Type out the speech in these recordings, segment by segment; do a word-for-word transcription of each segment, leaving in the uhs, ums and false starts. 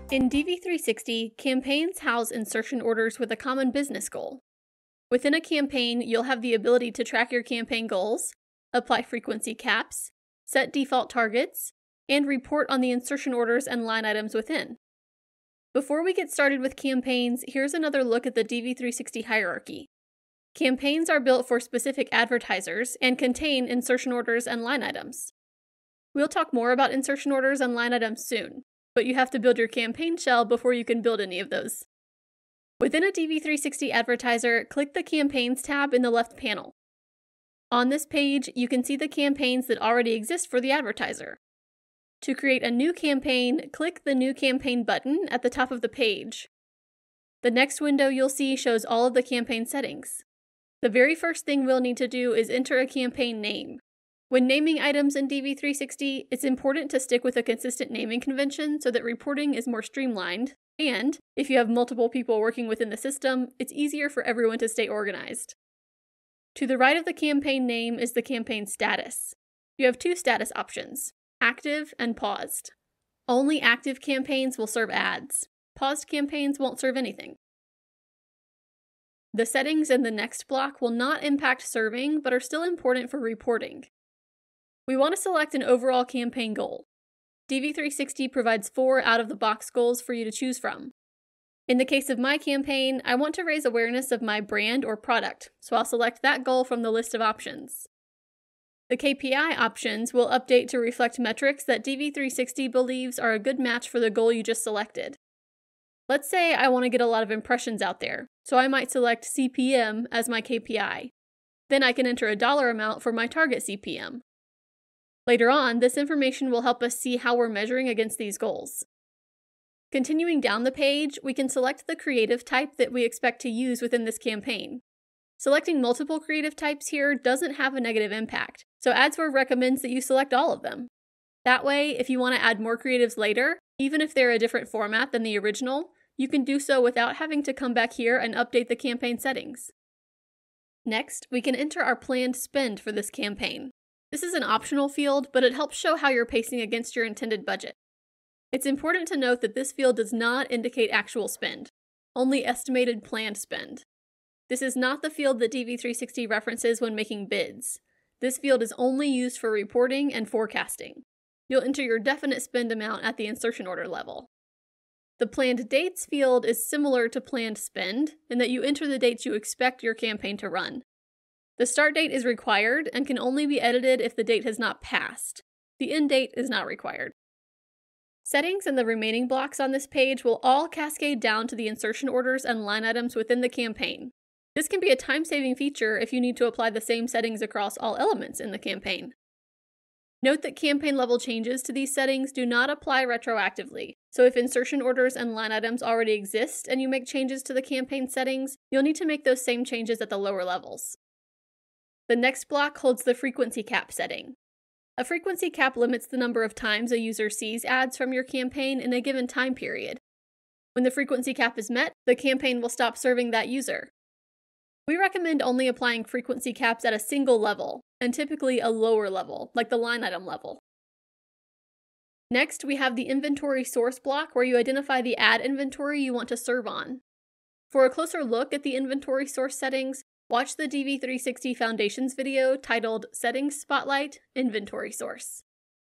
In D V three sixty, campaigns house insertion orders with a common business goal. Within a campaign, you'll have the ability to track your campaign goals, apply frequency caps, set default targets, and report on the insertion orders and line items within. Before we get started with campaigns, here's another look at the D V three sixty hierarchy. Campaigns are built for specific advertisers and contain insertion orders and line items. We'll talk more about insertion orders and line items soon, but you have to build your campaign shell before you can build any of those. Within a D V three sixty advertiser, click the Campaigns tab in the left panel. On this page, you can see the campaigns that already exist for the advertiser. To create a new campaign, click the New Campaign button at the top of the page. The next window you'll see shows all of the campaign settings. The very first thing we'll need to do is enter a campaign name. When naming items in D V three sixty, it's important to stick with a consistent naming convention so that reporting is more streamlined, and if you have multiple people working within the system, it's easier for everyone to stay organized. To the right of the campaign name is the campaign status. You have two status options, active and paused. Only active campaigns will serve ads. Paused campaigns won't serve anything. The settings in the next block will not impact serving, but are still important for reporting. We want to select an overall campaign goal. D V three sixty provides four out-of-the-box goals for you to choose from. In the case of my campaign, I want to raise awareness of my brand or product, so I'll select that goal from the list of options. The K P I options will update to reflect metrics that D V three sixty believes are a good match for the goal you just selected. Let's say I want to get a lot of impressions out there, so I might select C P M as my K P I. Then I can enter a dollar amount for my target C P M. Later on, this information will help us see how we're measuring against these goals. Continuing down the page, we can select the creative type that we expect to use within this campaign. Selecting multiple creative types here doesn't have a negative impact, so AdsWorld recommends that you select all of them. That way, if you want to add more creatives later, even if they're a different format than the original, you can do so without having to come back here and update the campaign settings. Next, we can enter our planned spend for this campaign. This is an optional field, but it helps show how you're pacing against your intended budget. It's important to note that this field does not indicate actual spend, only estimated planned spend. This is not the field that D V three sixty references when making bids. This field is only used for reporting and forecasting. You'll enter your definite spend amount at the insertion order level. The planned dates field is similar to planned spend in that you enter the dates you expect your campaign to run. The start date is required and can only be edited if the date has not passed. The end date is not required. Settings and the remaining blocks on this page will all cascade down to the insertion orders and line items within the campaign. This can be a time-saving feature if you need to apply the same settings across all elements in the campaign. Note that campaign-level changes to these settings do not apply retroactively, so if insertion orders and line items already exist and you make changes to the campaign settings, you'll need to make those same changes at the lower levels. The next block holds the frequency cap setting. A frequency cap limits the number of times a user sees ads from your campaign in a given time period. When the frequency cap is met, the campaign will stop serving that user. We recommend only applying frequency caps at a single level, and typically a lower level, like the line item level. Next, we have the inventory source block where you identify the ad inventory you want to serve on. For a closer look at the inventory source settings, watch the D V three sixty Foundations video titled Settings Spotlight Inventory Source.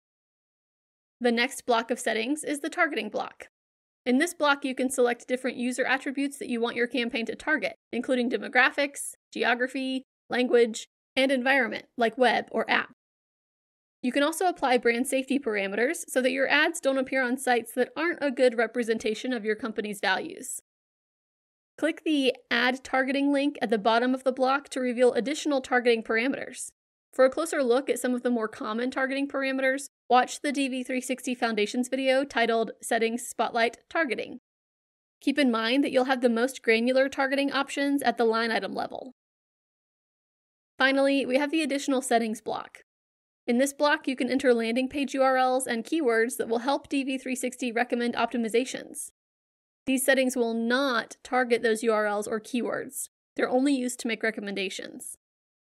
The next block of settings is the targeting block. In this block, you can select different user attributes that you want your campaign to target, including demographics, geography, language, and environment, like web or app. You can also apply brand safety parameters so that your ads don't appear on sites that aren't a good representation of your company's values. Click the Add Targeting link at the bottom of the block to reveal additional targeting parameters. For a closer look at some of the more common targeting parameters, watch the D V three sixty Foundations video titled Settings Spotlight Targeting. Keep in mind that you'll have the most granular targeting options at the line item level. Finally, we have the additional settings block. In this block, you can enter landing page U R Ls and keywords that will help D V three sixty recommend optimizations. These settings will not target those U R Ls or keywords. They're only used to make recommendations.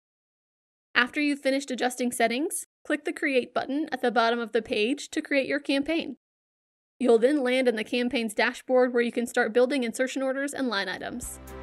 After you've finished adjusting settings, click the Create button at the bottom of the page to create your campaign. You'll then land in the campaign's dashboard where you can start building insertion orders and line items.